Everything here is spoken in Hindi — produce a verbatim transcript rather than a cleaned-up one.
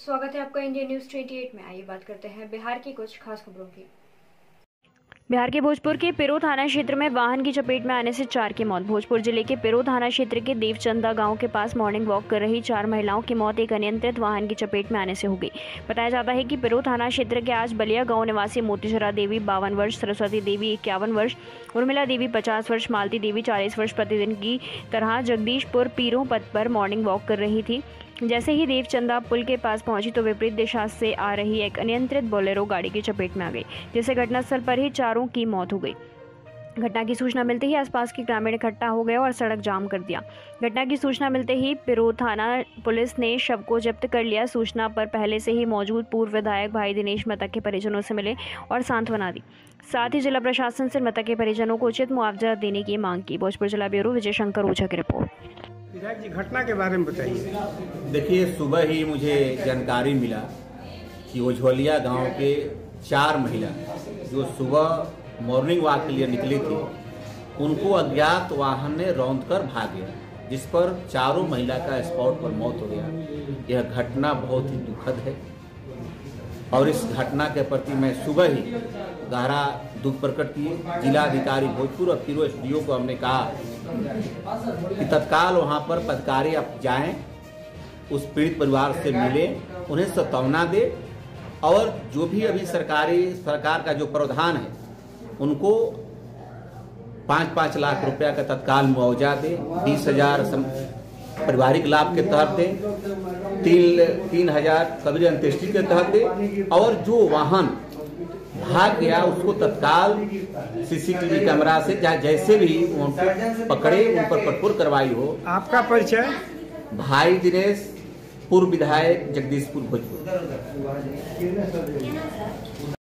स्वागत है आपका इंडिया न्यूज अट्ठाईस में। आइए बात करते हैं बिहार की कुछ खास खबरों की। बिहार के भोजपुर के पिरो थाना क्षेत्र में वाहन की चपेट में आने से चार की मौत। भोजपुर जिले के पिरो थाना क्षेत्र के देवचंदा गांव के पास मॉर्निंग वॉक कर रही चार महिलाओं की मौत एक अनियंत्रित वाहन की चपेट में आने से हो गई। बताया जाता है कि पिरो थाना क्षेत्र के आज बलिया गांव निवासी मोतीचरा देवी बावन वर्ष, सरस्वती देवी इक्यावन वर्ष, उर्मिला देवी पचास वर्ष, मालती देवी चालीस वर्ष प्रतिदिन की तरह जगदीशपुर पीरो पथ पर मॉर्निंग वॉक कर रही थी। जैसे ही देवचंदा पुल के पास पहुंची तो विपरीत दिशा से आ रही एक अनियंत्रित बोलेरो गाड़ी की चपेट में आ गई, जिससे घटनास्थल पर ही चारों की मौत हो गई। घटना की सूचना मिलते ही आसपास के ग्रामीण इकट्ठा हो गए और सड़क जाम कर दिया। घटना की सूचना मिलते ही पिरो थाना पुलिस ने शव को जब्त कर लिया। सूचना पर पहले से ही मौजूद पूर्व विधायक भाई दिनेश मृतक के परिजनों से मिले और सांत्वना दी। साथ ही जिला प्रशासन से मृतक के परिजनों को उचित मुआवजा देने की मांग की। भोजपुर जिला ब्यूरो विजय शंकर ओझा की रिपोर्ट। विधायक जी, घटना के बारे में बताइए। देखिए, सुबह ही मुझे जानकारी मिला कि ओझवलिया गांव के चार महिला जो सुबह मॉर्निंग वॉक के लिए निकली थी, उनको अज्ञात वाहन ने रौंद कर भाग गया, जिस पर चारों महिला का स्पॉट पर मौत हो गया। यह घटना बहुत ही दुखद है और इस घटना के प्रति मैं सुबह ही गहरा दुख प्रकट किए। जिलाधिकारी भोजपुर और पीरो एसडीओ को हमने कहा कि तत्काल वहां पर पदाधिकारी आप जाएं, उस पीड़ित परिवार से मिलें, उन्हें सत्वना दे और जो भी अभी सरकारी सरकार का जो प्रावधान है उनको पाँच पाँच लाख रुपया का तत्काल मुआवजा दे, बीस हजार पारिवारिक लाभ के तहत दे, तीन तीन हजार कब्र अंत्येष्टि के तहत दे और जो वाहन भाग गया उसको तत्काल सीसीटीवी कैमरा से जैसे भी उनको पकड़े, उन पर कठोर कार्रवाई हो। आपका परिचय? भाई दिनेश, पूर्व विधायक जगदीशपुर भोजपुर।